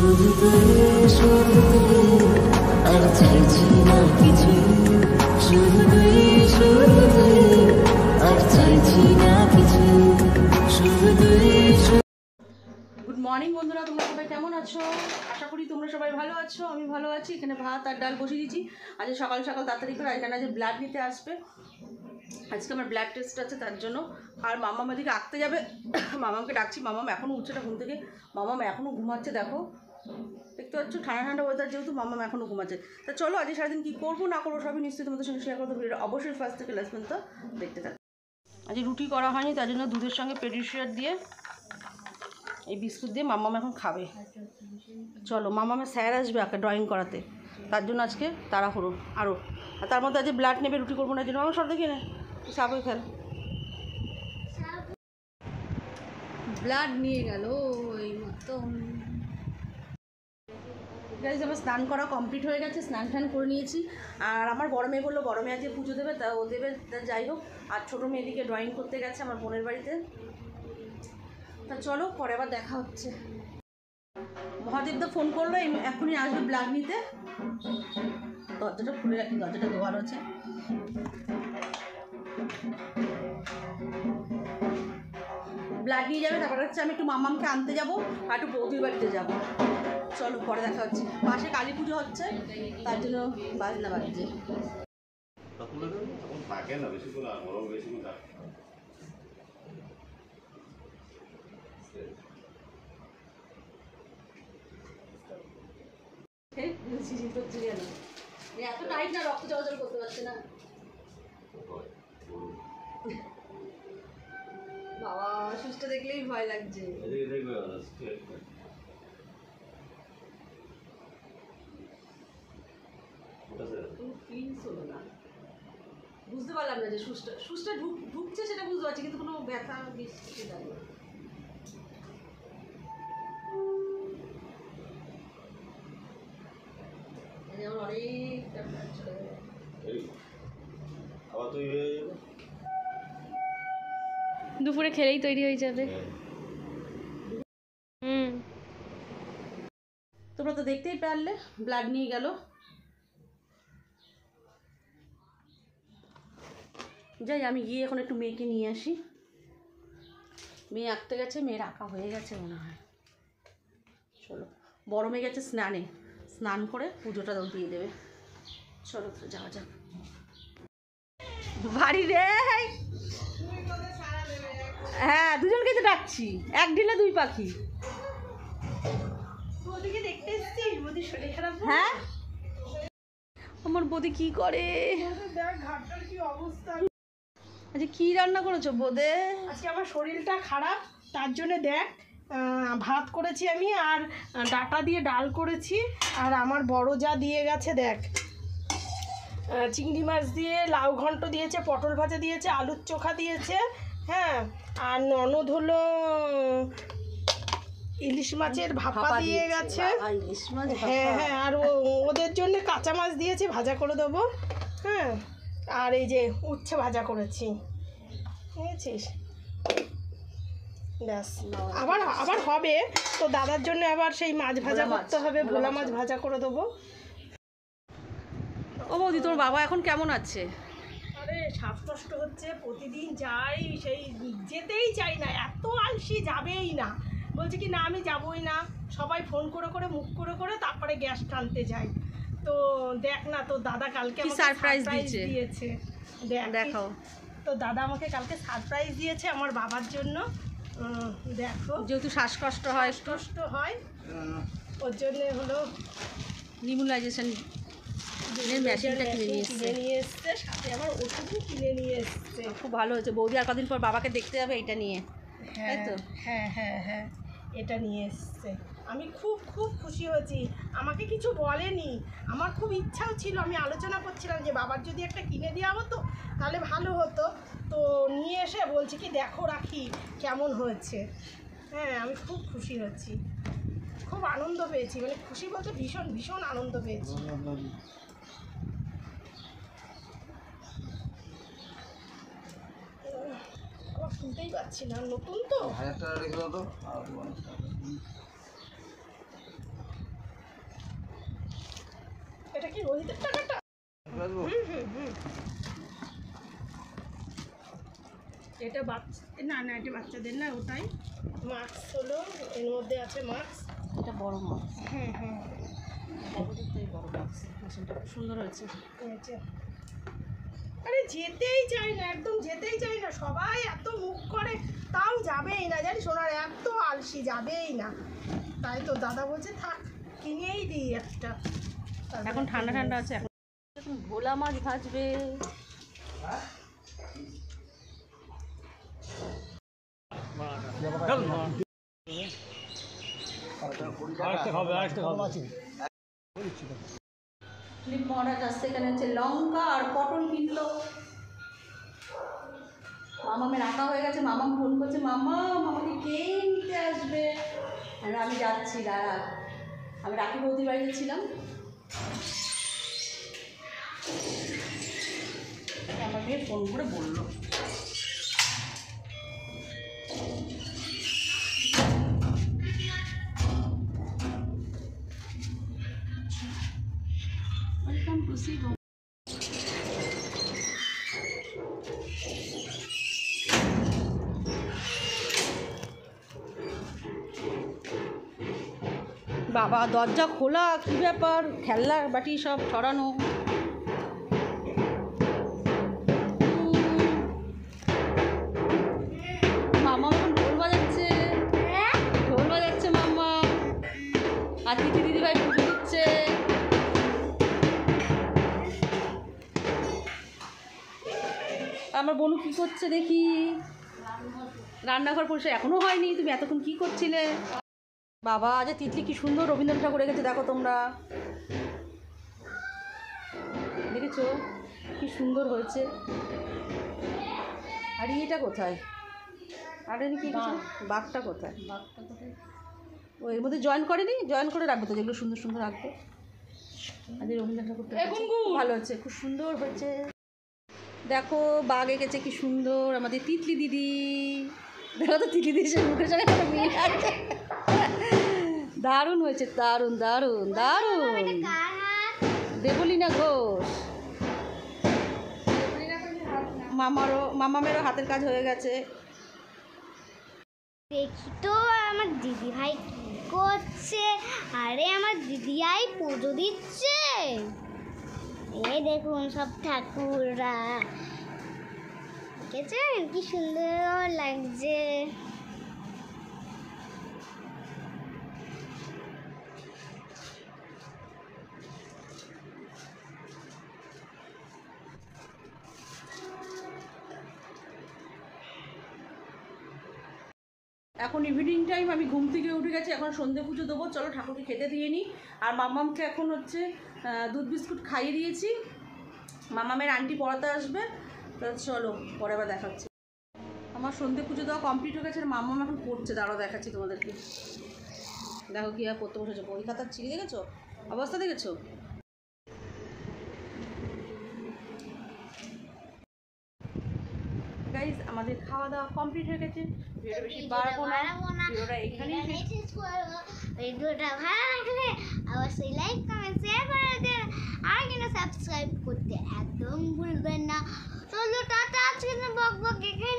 শুধু তুই আর চাইছি না কিছু, শুধু তুই আর চাইছি না কিছু, শুধু তুই। গুড মর্নিং বন্ধুরা, তোমরা সবাই কেমন আছো? আশা করি তোমরা সবাই ভালো আছো। আমি ভালো আছি। এখানে ভাত আর ডাল বসিয়ে দিয়েছি। আজ সকাল সকাল তাড়াতাড়ি করে এখানে আজ ব্লাড নিতে আসবে। আজকে আমার ব্লাড টেস্ট আছে, তার জন্য। আর মামাম এদিকে আঁকতে যাবে। মামামকে ডাকছি। মামাম এখনও উঠছে না ঘুম থেকে। মামাম এখনও ঘুমাচ্ছে, দেখো দেখতে পাচ্ছ, ঠান্ডা ঠান্ডা ওয়েদার যেহেতু, মামাম এখনও ঘুমাচ্ছে। তা চলো আজকে সারাদিন কী করবো না করবো সবই নিশ্চয়ই তোমাদের সঙ্গে শেয়ার করতে। ভিডিওটা অবশ্যই ফার্স্ট থেকে লাস্ট পর্যন্ত দেখতে থাকো। আজ রুটি করা হয়নি, তার জন্য দুধের সঙ্গে পেডিশিয়ার দিয়ে এই বিস্কুট দিয়ে মামাম এখন খাবে। চলো, মামামের স্যার আসবে আঁকা ড্রয়িং করাতে, তার জন্য আজকে তাড়াহুড়ো আরও। আর তার মধ্যে আজকে ব্লাড নেবে, রুটি করবো না জন্য। আমার সব দেখি না সাপে খেল। ব্লাড নিয়ে গেল ওই মতন। গাইজ, আমার স্নান করা কমপ্লিট হয়ে গেছে, স্নান টান করে নিয়েছি। আর আমার বড় মেয়ে বললো বড় মেয়ে আজকে পুজো দেবে, তা ও দেবে, তা যাই হোক। আর ছোটো মেয়েদিকে ড্রয়িং করতে গেছে আমার বোনের বাড়িতে। তা চলো, পরে আবার দেখা হচ্ছে। মহাদেবদা ফোন করলো, এখনই আসবে ব্লাড নিতে। দরজাটা খুলে রাখি, দরজাটা দেওয়ার আছে। ব্লাড নিয়ে যাবে, তারপর হচ্ছে আমি একটু মামামকে আনতে যাবো আর একটু বৌদির বাড়িতে যাবো। চলো, পরে দেখা হচ্ছে। পাশে কালী পুজো হচ্ছে, তার জন্য বাজনা বাজছে। এত টাইট না, রক্ত চলাচল করতে পারছে না। বাবা, সুস্থ দেখলেই ভয় লাগছে। বুঝতে পারলাম না যে সুস্থ ঢুকছে, সেটা বুঝতে পারছি, কিন্তু কোনো ব্যথা সেটা নেই। দুপুরে খেলেই তৈরি হয়ে যাবে। তোমরা তো দেখতেই পারলে, ব্লাড নিয়ে গেল। যাই, আমি গিয়ে এখন একটু মেয়েকে নিয়ে আসি। মেয়ে আঁকতে গেছে, মেয়ের আঁকা হয়ে গেছে মনে হয়। চলো, বড় মেয়ে গেছে স্নানে, স্নান করে পুজোটা দিয়ে দেবে। চলো তো যাওয়া যাক বাড়ি রে। হ্যাঁ, দুজনকে তো ডাকছি, এক ঢিলে দুই পাখি। দেখতে এসেছি, বৌদির শরীর খারাপ। হ্যাঁ, আমার বৌদি কি করে? আচ্ছা, কি রান্না করেছো বোদে? আজকে আমার শরীরটা খারাপ, তার জন্য দেখ ভাত করেছি আমি, আর ডাটা দিয়ে ডাল করেছি। আর আমার বড় যা দিয়ে গেছে, দেখ চিংড়ি মাছ দিয়ে লাউ ঘন্ট দিয়েছে, পটল ভাজা দিয়েছে, আলুর চোখা দিয়েছে। হ্যাঁ, আর ননদ হলো ইলিশ মাছের ভাপা দিয়ে গেছে। হ্যাঁ হ্যাঁ, আর ওদের জন্য কাঁচা মাছ দিয়েছে, ভাজা করে দেবো। হ্যাঁ, আর এই যে উচ্ছে ভাজা করেছি, বুঝেছিস? ব্যাস, আবার আবার হবে তো দাদার জন্য আবার সেই মাছ ভাজা করতে হবে, ভোলা মাছ ভাজা করে দেবো। ও বৌদি, তোর বাবা এখন কেমন আছে? আরে শ্বাসকষ্ট হচ্ছে, প্রতিদিন যাই, সেই যেতেই চাই না, এত আলসি, যাবেই না, বলছে কি না আমি যাবই না। সবাই ফোন করে করে মুখ করে করে তারপরে গ্যাস টানতে যায়। তো দেখ না, তো দাদা কালকে সারপ্রাইজ দিয়েছে। দেখো, তো দাদা আমাকে কালকে সারপ্রাইজ দিয়েছে আমার বাবার জন্য। দেখো, যেহেতু শ্বাসকষ্ট হয় ওর জন্য হলো নিউমোনাইজেশন মেশিনটা কিনে নিয়ে এসছে, সাথে আমার ওষুধও কিনে নিয়ে এসছে। খুব ভালো হয়েছে। বৌদি আর কদিন পর বাবাকে দেখতে যাবে এটা নিয়ে। হ্যাঁ তো, হ্যাঁ হ্যাঁ হ্যাঁ, এটা নিয়ে এসছে। আমি খুব খুব খুশি হয়েছি। আমাকে কিছু বলেনি, আমার খুব ইচ্ছাও ছিল। আমি আলোচনা করছিলাম যে বাবার যদি একটা কিনে দেওয়া হতো তাহলে ভালো হতো। তো নিয়ে এসে বলছি কি দেখো রাখি কেমন হয়েছে। হ্যাঁ, আমি খুব খুশি হয়েছি, খুব আনন্দ পেয়েছি, মানে খুশি বলতে ভীষণ ভীষণ আনন্দ পেয়েছি। শুনতেই পাচ্ছি না, নতুন তো। 1000 টাকা রেখে দাও তো। এটা কি রোহিতের টাকাটা? এটা বাচ্চা না, না এটা বাচ্চাদের না, ওটাই মাস্ক হলো, এর মধ্যে আছে মাস্ক। এটা বড় মাছ, হুম বড়দের বড় মাছ। মেশিনটা খুব সুন্দর হয়েছে। আরে যেতেই চাই না, একদম যেতেই চাই না, সবাই এত মুখ করে তাও যাবেই না, জানিস ওনার এত আলসি, যাবেই না। তাই তো দাদা বলছে থাক কিনেই দিই একটা। এখন ঠান্ডা ঠান্ডা আছে, এখন ভোলা মাছ ভাজবে। ফিলিপ মহারাজ আসছে, এখানে হচ্ছে লঙ্কা আর পটল কিনলো। মামামের আঁকা হয়ে গেছে, মামাম ফোন করছে, মামাকে কে নিতে আসবে? আর আমি যাচ্ছি, দাঁড়া। আমি রাখি বৌদির বাড়িতে ছিলাম, আমার মেয়ে ফোন করে বললো। ওয়েলকাম টু সি হোম। বাবা দরজা খোলা, কী ব্যাপার? খেলনার বাটি সব ছড়ানো। মামা এখন ঢোল বাজাচ্ছে, ঢোল বাজাচ্ছে মাম্মা। আর দিদি দিদিভাই পুজো দিচ্ছে। আমার বোনু কী করছে দেখি? রান্নাঘর পরিষ্কার এখনও হয়নি। তুমি এতক্ষণ কী করছিলে? বাবা আজ তিতলি কি সুন্দর রবীন্দ্রনাথ ঠাকুর রেখেছে, দেখো তোমরা দেখেছো কি সুন্দর হয়েছে। আর এটা কোথায়? আর কি বাঘটা কোথায়? ও এর মধ্যে জয়েন করেনি, জয়েন করে রাখবে তো, যেগুলো সুন্দর সুন্দর রাখবে। আজ রবীন্দ্রনাথ ঠাকুরটা ভালো হচ্ছে, খুব সুন্দর হয়েছে। দেখো বাঘ এঁকেছে কি সুন্দর আমাদের তিতলি দিদি। দেখো তো তিতলি দিদি মুখের সঙ্গে একটা মিল আছে। দারুণ হয়েছে, দারুণ দারুণ দারুণ। দেবলীনা ঘোষ, মামামেরও হাতের কাজ হয়ে গেছে। দেখি তো আমার দিদি ভাই কি করছে। আরে আমার দিদিভাই পুজো দিচ্ছে। এই দেখুন সব ঠাকুররা, দেখেছেন কি সুন্দর লাগছে। এখন ইভিনিং টাইম, আমি ঘুম থেকে উঠে গেছি, এখন সন্ধে পুজো দেবো। চলো ঠাকুরকে খেতে দিয়ে নিই। আর মামামকে এখন হচ্ছে দুধ বিস্কুট খাইয়ে দিয়েছি। মামামের আন্টি পড়াতে আসবে, তো চলো পরে আবার দেখাচ্ছি। আমার সন্ধে পুজো দেওয়া কমপ্লিট হয়ে গেছে, আর মামাম এখন পড়ছে, দাঁড়াও দেখাচ্ছি তোমাদেরকে। দেখো কী আর পড়তে বসেছে, বই খাতার ছিঁড়ে দেখেছো অবস্থা, দেখেছো? গাইজ আমাদের খাওয়া দাওয়া কমপ্লিট হয়ে গেছে। ভিডিওটা বেশি বাড়াবো না, ভিডিওটা এখানেই শেষ করবো। ভিডিওটা ভালো লাগলে অবশ্যই লাইক কমেন্ট শেয়ার করে দেন, আর কিন্তু সাবস্ক্রাইব করতে একদম ভুলবেন না। চলো টাটা, আজকে বক বক